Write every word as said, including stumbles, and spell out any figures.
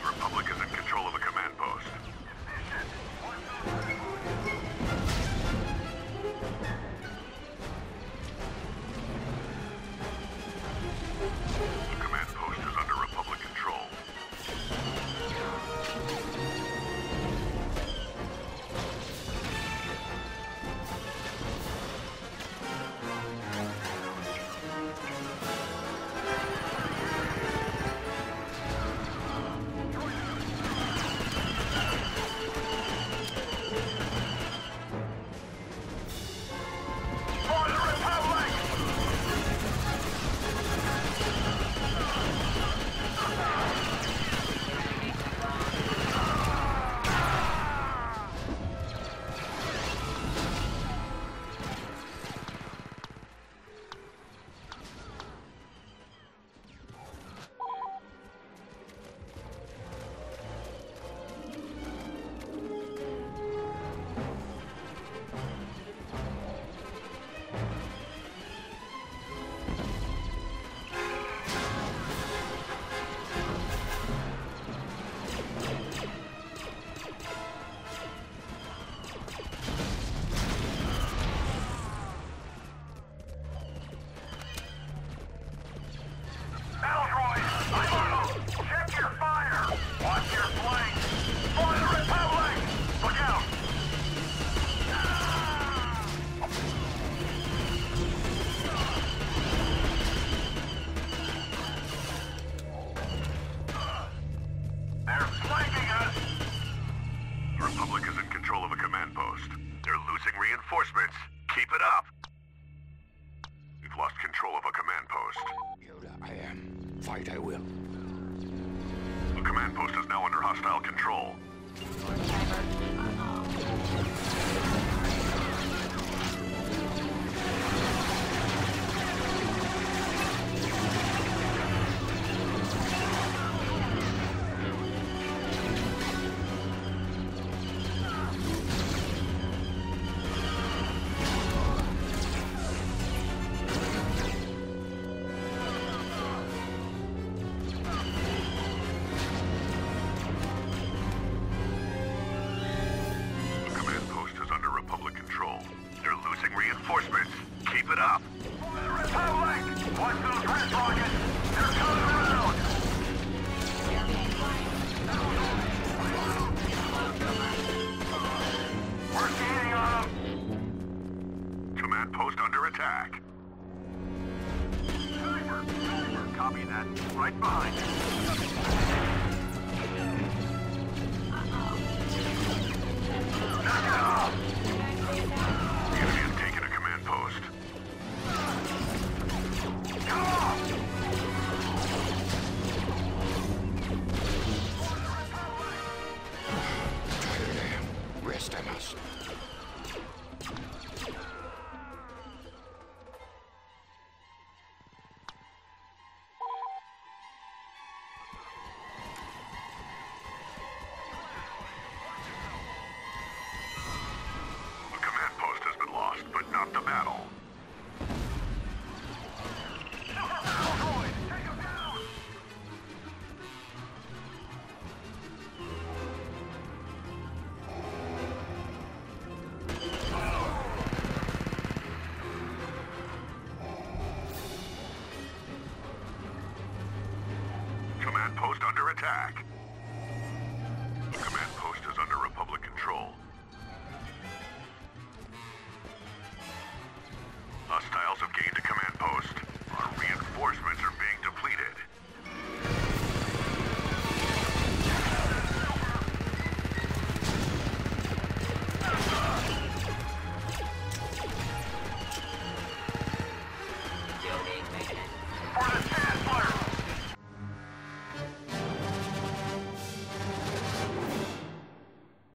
The Republic is in control of a command post. The command post is under Republic control. Reinforcements. Keep it up. We've lost control of a command post. Yoda, I am. Fight I will. The command post is now under hostile control. Reinforcements. Keep it up. Republic! Watch those red rockets! They're coming around! We're gaining on them! Command post under attack. Timer! Timer! Copy that. Right behind you. Knock it off! The enemy has taken a command post. Come on! Tired I am. Rest I must. But not the battle. Take him down! Command post under attack.